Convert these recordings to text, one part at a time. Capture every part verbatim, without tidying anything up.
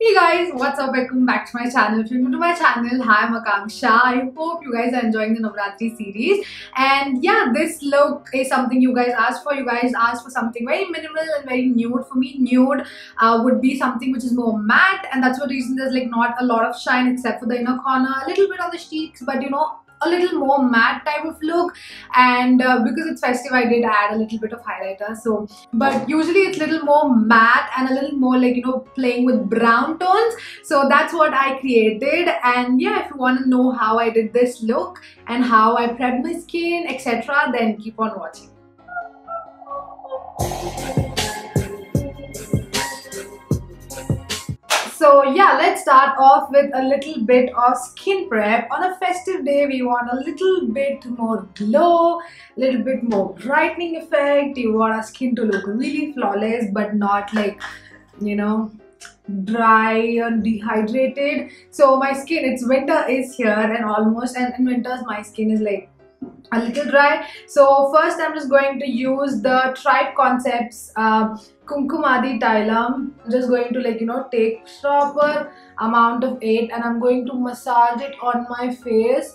Hey guys, what's up? Welcome back to my channel. If you're new to my channel, hi, I'm Akanksha. I hope you guys are enjoying the Navratri series. And yeah, this look is something you guys asked for. You guys asked for something very minimal and very nude. For me, nude uh, would be something which is more matte, and that's the reason there's like not a lot of shine except for the inner corner, a little bit on the cheeks, but you know, a little more matte type of look. And uh, because it's festive, I did add a little bit of highlighter. So but usually it's a little more matte and a little more like, you know, playing with brown tones. So that's what I created. And yeah, if you want to know how I did this look and how I prepped my skin, etc., then keep on watching. So yeah, let's start off with a little bit of skin prep. On a festive day, we want a little bit more glow, a little bit more brightening effect. You want our skin to look really flawless, but not like, you know, dry and dehydrated. So my skin, it's winter is here and almost, and in winters my skin is like a little dry. So first I'm just going to use the Tribe Concepts uh, Kumkumadi Tailam. I'm just going to like, you know, take proper amount of it and I'm going to massage it on my face.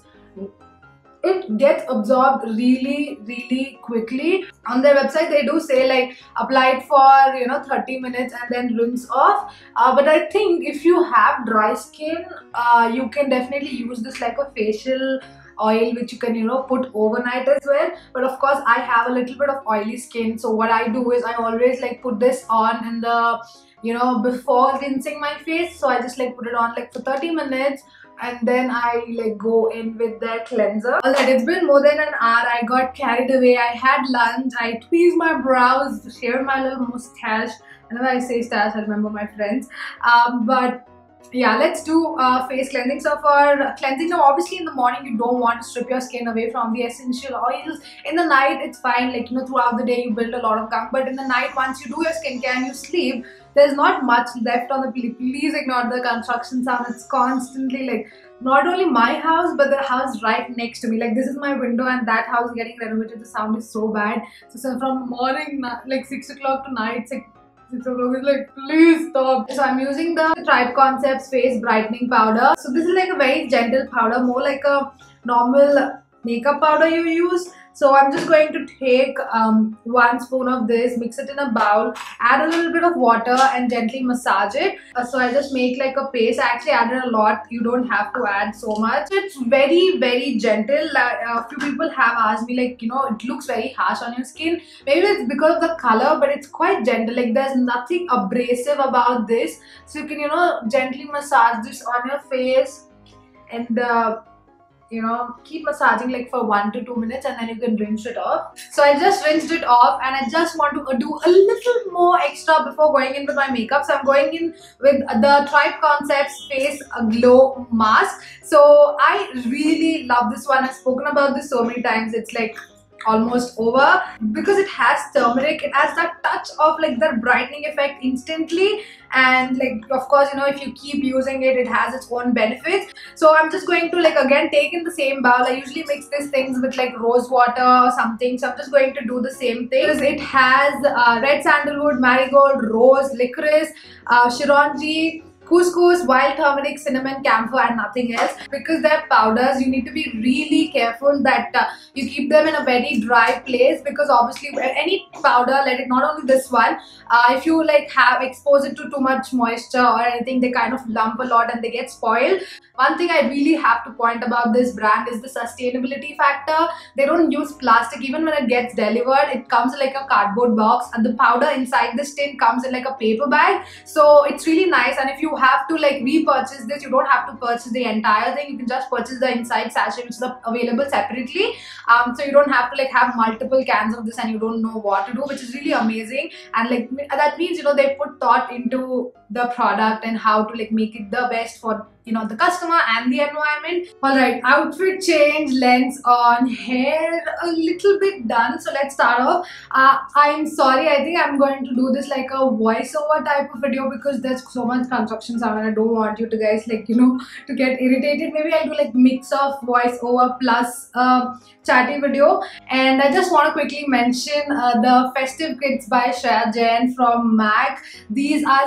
It gets absorbed really really quickly. On their website they do say like apply it for, you know, thirty minutes and then rinse off, uh, but I think if you have dry skin, uh, you can definitely use this like a facial oil which you can, you know, put overnight as well. But of course I have a little bit of oily skin, so what I do is I always like put this on in the, you know, before rinsing my face. So I just like put it on like for thirty minutes and then I like go in with their cleanser. Alright, it's been more than an hour. I got carried away. I had lunch, I tweezed my brows, shaved my little mustache. Whenever I say stash, I remember my friends. Um, but yeah, let's do uh, face cleansing. So for cleansing, now obviously in the morning you don't want to strip your skin away from the essential oils. In the night it's fine, like, you know, throughout the day you build a lot of gunk, but in the night once you do your skincare and you sleep, there's not much left on the pillow. Please ignore the construction sound. It's constantly like, not only my house but the house right next to me. Like this is my window and that house getting renovated. The sound is so bad. So, so from morning like six o'clock to night, it's like six o'clock is like, please stop. So I'm using the Tribe Concepts Face Brightening Powder. So this is like a very gentle powder, more like a normal makeup powder you use. So I'm just going to take um, one spoon of this, mix it in a bowl, add a little bit of water and gently massage it. Uh, so I just make like a paste. I actually added a lot. You don't have to add so much. It's very very gentle. Uh, a few people have asked me like, you know, it looks very harsh on your skin. Maybe it's because of the color, but it's quite gentle. Like there's nothing abrasive about this. So you can, you know, gently massage this on your face and uh, you know, keep massaging like for one to two minutes and then you can rinse it off. So I just rinsed it off and I just want to do a little more extra before going in with my makeup. So I'm going in with the Tribe Concepts Face Glow Mask. So I really love this one. I've spoken about this so many times. It's like almost over because it has turmeric. It has that touch of like the brightening effect instantly, and like of course, you know, if you keep using it, it has its own benefits. So I'm just going to like again take in the same bowl. I usually mix these things with like rose water or something, so I'm just going to do the same thing. Because it has uh, red sandalwood, marigold, rose, licorice, uh, chironji, couscous, wild turmeric, cinnamon, camphor and nothing else. Because they're powders, you need to be really careful that uh, you keep them in a very dry place, because obviously any powder, let it, not only this one, uh, if you like have exposed it to too much moisture or anything, they kind of lump a lot and they get spoiled. One thing I really have to point about this brand is the sustainability factor. They don't use plastic. Even when it gets delivered, it comes in like a cardboard box and the powder inside this tin comes in like a paper bag. So it's really nice, and if you have to like repurchase this, you don't have to purchase the entire thing. You can just purchase the inside sachet, which is available separately. Um, so you don't have to like have multiple cans of this and you don't know what to do, which is really amazing. And like that means, you know, they put thought into the product and how to like make it the best for, you know, the customer and the environment. Alright, outfit change, lens on, hair a little bit done. So let's start off. Uh, I'm sorry, I think I'm going to do this like a voiceover type of video because there's so much construction sound and I don't want you to guys like, you know, to get irritated. Maybe I'll do like mix of voiceover plus uh, chatty video. And I just want to quickly mention uh, the Festive Kits by Shreya Jain from MAC. These are super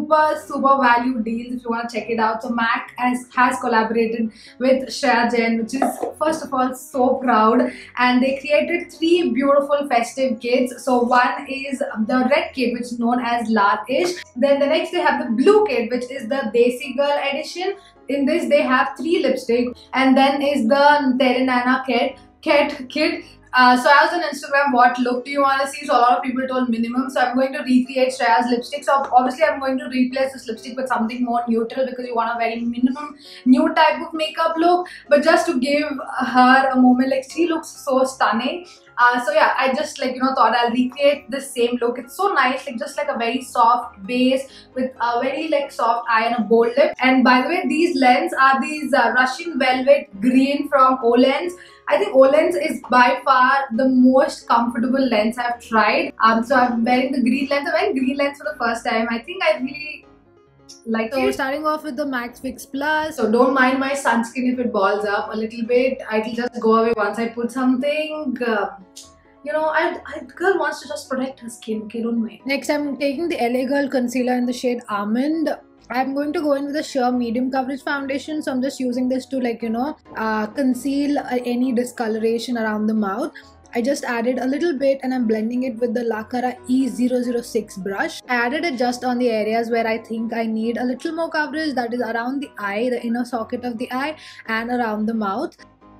super super value deals if you want to check it out. So MAC has, has collaborated with Shreya Jain, which is first of all so proud, and they created three beautiful festive kits. So one is the red kit, which is known as Lal-ish. Then the next they have the blue kit, which is the Desi Girl edition. In this they have three lipstick, and then is the Tere Naina kit kit kit. Uh, so I was on Instagram, what look do you want to see? So a lot of people told minimum. So I'm going to recreate Shreya's lipstick. So obviously I'm going to replace this lipstick with something more neutral, because you want a very minimum new type of makeup look. But just to give her a moment, like she looks so stunning. Uh, so yeah, I just like you know thought I'll recreate the same look. It's so nice, like just like a very soft base with a very like soft eye and a bold lip. And by the way, these lens are these uh, Russian Velvet Green from Olens. I think Olens is by far the most comfortable lens I've tried. Um, so I'm wearing the green lens. I'm wearing green lens for the first time. I think I really like so it. Starting off with the Max Fix Plus. So don't mind my sunscreen if it balls up a little bit. It'll just go away once I put something. Uh, you know, I, I girl wants to just protect her skin. Okay, don't mind. Next, I'm taking the L A Girl concealer in the shade Almond. I'm going to go in with a sheer medium coverage foundation, so I'm just using this to like you know uh, conceal uh, any discoloration around the mouth. I just added a little bit and I'm blending it with the Lakara E zero zero six brush. I added it just on the areas where I think I need a little more coverage, that is around the eye, the inner socket of the eye, and around the mouth.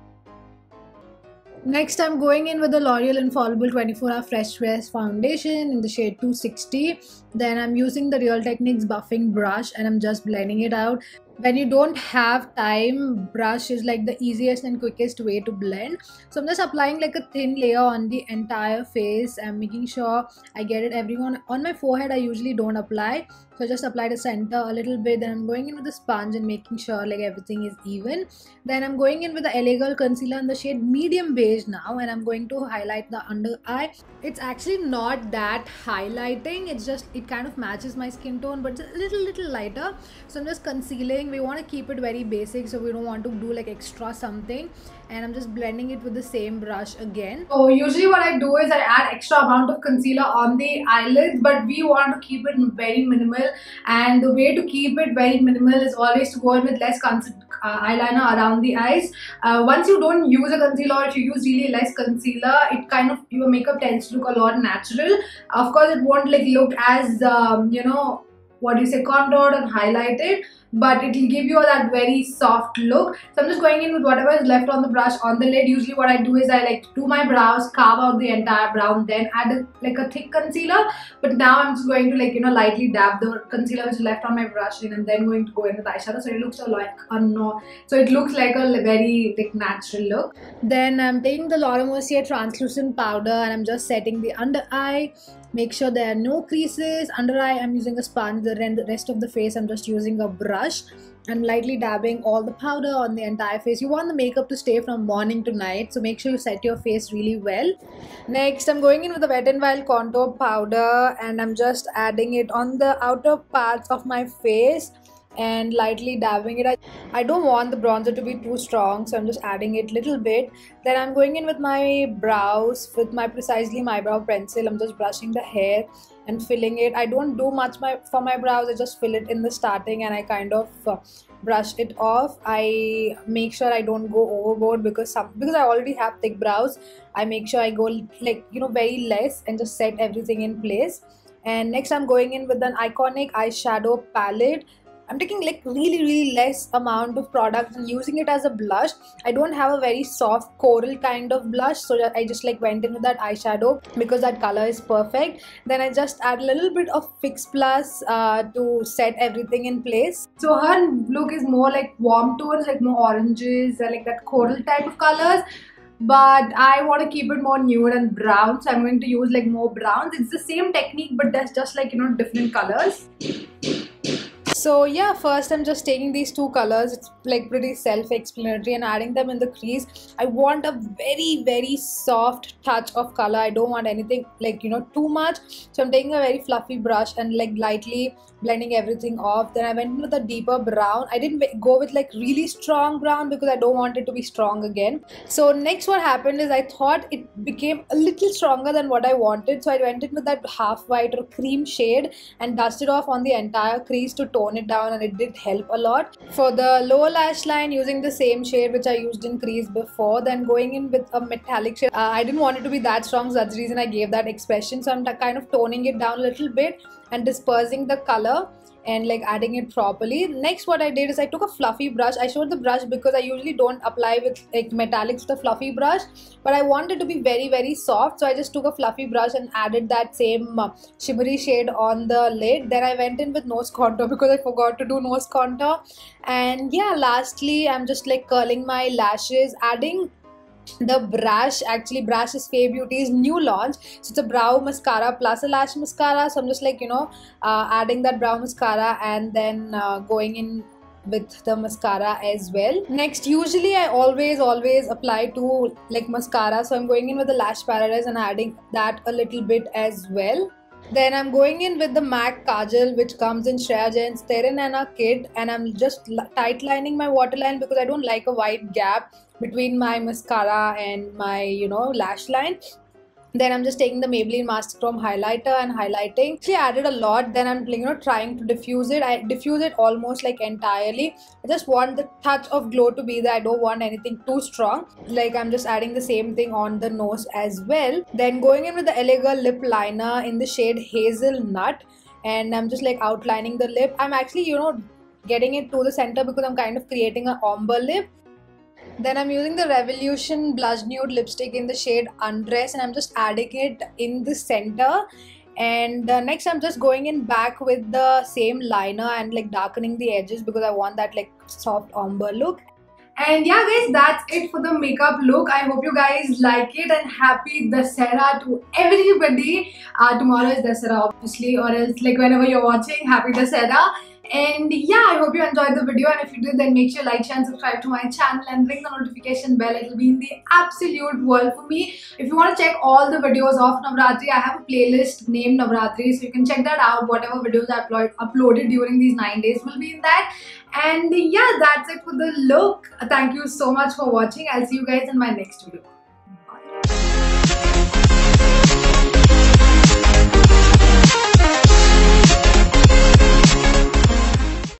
Next, I'm going in with the L'Oreal Infallible twenty-four hour Fresh Press Foundation in the shade two sixty. Then I'm using the Real Techniques buffing brush and I'm just blending it out. When you don't have time, brush is like the easiest and quickest way to blend. So I'm just applying like a thin layer on the entire face. I'm making sure I get it everyone on my forehead. I usually don't apply, so I just apply the center a little bit. Then I'm going in with the sponge and making sure like everything is even. Then I'm going in with the L A Girl concealer in the shade medium beige now, and I'm going to highlight the under eye. It's actually not that highlighting, it's just it kind of matches my skin tone, but it's a little little lighter. So I'm just concealing. We want to keep it very basic, so we don't want to do like extra something, and I'm just blending it with the same brush again. So usually what I do is I add extra amount of concealer on the eyelids, but we want to keep it very minimal, and the way to keep it very minimal is always to go in with less uh, eyeliner around the eyes. Uh, once you don't use a concealer, or if you use really less concealer, it kind of, your makeup tends to look a lot natural. Of course it won't like look as um, you know what do you say, contoured and highlighted, but it will give you that very soft look. So I'm just going in with whatever is left on the brush on the lid. Usually what I do is I like do my brows, carve out the entire brow, then add a, like a thick concealer. But now I'm just going to like you know lightly dab the concealer which is left on my brush in, and then going to go in with eyeshadow, so it looks like a no so it looks like a very like natural look. Then I'm taking the Laura Mercier translucent powder and I'm just setting the under eye. Make sure there are no creases. Under eye I'm using a sponge. The rest of the face I'm just using a brush. I'm lightly dabbing all the powder on the entire face. You want the makeup to stay from morning to night, so make sure you set your face really well. Next, I'm going in with the Wet n Wild contour powder and I'm just adding it on the outer parts of my face and lightly dabbing it. I, I don't want the bronzer to be too strong, so I'm just adding it a little bit. Then I'm going in with my brows with my Precisely My Brow pencil. I'm just brushing the hair and filling it. I don't do much my for my brows. I just fill it in the starting and I kind of uh, brush it off. I make sure I don't go overboard because some because I already have thick brows. I make sure I go like you know very less and just set everything in place. And next I'm going in with an Iconic eyeshadow palette. I'm taking like really really less amount of product and using it as a blush. I don't have a very soft coral kind of blush, so I just like went in with that eyeshadow because that color is perfect. Then I just add a little bit of Fix Plus uh, to set everything in place. So her look is more like warm tones, like more oranges, like that coral type of colors. But I want to keep it more nude and brown, so I'm going to use like more browns. It's the same technique but that's just like you know different colors. So yeah, first I'm just taking these two colors, it's like pretty self-explanatory, and adding them in the crease. I want a very very soft touch of color. I don't want anything like, you know, too much. So I'm taking a very fluffy brush and like lightly blending everything off. Then I went with a deeper brown. I didn't go with like really strong brown because I don't want it to be strong again. So next what happened is I thought it became a little stronger than what I wanted. So I went in with that half white or cream shade and dusted off on the entire crease to tone it down, and it did help a lot. For the lower lash line, using the same shade which I used in crease before, then going in with a metallic shade. Uh, I didn't want it to be that strong, so that's the reason I gave that expression. So I'm kind of toning it down a little bit and dispersing the color and like adding it properly. Next what I did is I took a fluffy brush. I showed the brush because I usually don't apply with like metallics with a fluffy brush, but I wanted to be very very soft, so I just took a fluffy brush and added that same uh, shimmery shade on the lid. Then I went in with nose contour because I forgot to do nose contour. And yeah, lastly I'm just like curling my lashes, adding the brush. Actually brush is Faye Beauty's new launch, so it's a brow mascara plus a lash mascara. So I'm just like, you know, uh, adding that brow mascara and then uh, going in with the mascara as well. Next, usually I always always apply to like mascara, so I'm going in with the Lash Paradise and adding that a little bit as well. Then I'm going in with the MAC Kajal, which comes in Shreya Jain's Tere Naina kit, and I'm just tight lining my waterline because I don't like a wide gap between my mascara and my, you know, lash line. Then I'm just taking the Maybelline Master Chrome highlighter and highlighting. Actually added a lot. Then I'm, you know, trying to diffuse it. I diffuse it almost like entirely. I just want the touch of glow to be there. I don't want anything too strong. Like I'm just adding the same thing on the nose as well. Then going in with the L A Girl lip liner in the shade Hazelnut, and I'm just like outlining the lip. I'm actually, you know, getting it to the center because I'm kind of creating an ombre lip. Then I'm using the Revolution Blush Nude lipstick in the shade Undress, and I'm just adding it in the center. And uh, next I'm just going in back with the same liner and like darkening the edges because I want that like soft ombre look. And yeah guys, that's it for the makeup look. I hope you guys like it, and happy Dussehra to everybody. Uh, tomorrow is Dussehra obviously, or else like whenever you're watching, happy Dussehra. And yeah, I hope you enjoyed the video, and if you did, then make sure like, share and subscribe to my channel and ring the notification bell. It will be in the absolute world for me. If you want to check all the videos of Navratri, I have a playlist named Navratri, so you can check that out. Whatever videos I upload, uploaded during these nine days will be in that. And yeah, that's it for the look. Thank you so much for watching. I'll see you guys in my next video.